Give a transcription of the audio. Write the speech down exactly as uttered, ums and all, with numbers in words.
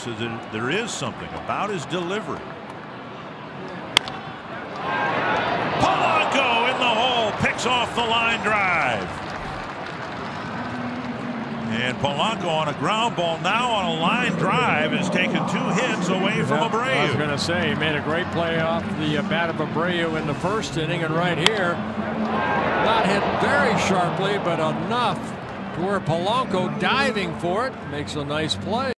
So that there is something about his delivery. Polanco in the hole, picks off the line drive. And Polanco on a ground ball, now on a line drive, has taken two hits away from yep, Abreu. I was going to say, he made a great play off the bat of Abreu in the first inning, and right here, not hit very sharply, but enough to where Polanco diving for it makes a nice play.